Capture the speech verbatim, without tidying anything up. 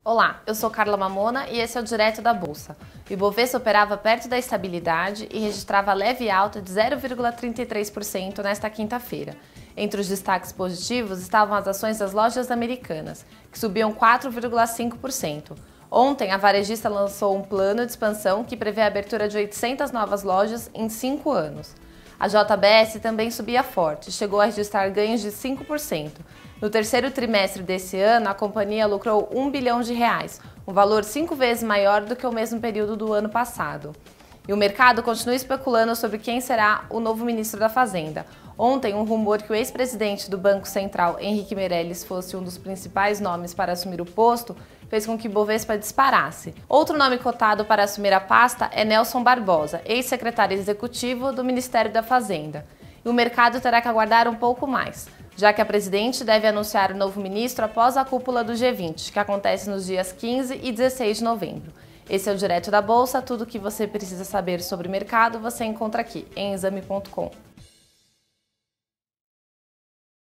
Olá, eu sou Carla Mamona e esse é o Direto da Bolsa. O Ibovespa operava perto da estabilidade e registrava leve alta de zero vírgula trinta e três por cento nesta quinta-feira. Entre os destaques positivos estavam as ações das lojas americanas, que subiam quatro vírgula cinco por cento. Ontem, a varejista lançou um plano de expansão que prevê a abertura de oitocentas novas lojas em cinco anos. A J B S também subia forte, chegou a registrar ganhos de cinco por cento. No terceiro trimestre desse ano, a companhia lucrou um bilhão de reais, um valor cinco vezes maior do que o mesmo período do ano passado. E o mercado continua especulando sobre quem será o novo ministro da Fazenda. Ontem, um rumor que o ex-presidente do Banco Central, Henrique Meirelles, fosse um dos principais nomes para assumir o posto, fez com que Bovespa disparasse. Outro nome cotado para assumir a pasta é Nelson Barbosa, ex-secretário executivo do Ministério da Fazenda. E o mercado terá que aguardar um pouco mais, já que a presidente deve anunciar o novo ministro após a cúpula do G vinte, que acontece nos dias quinze e dezesseis de novembro. Esse é o Direto da Bolsa, tudo o que você precisa saber sobre o mercado você encontra aqui em exame ponto com.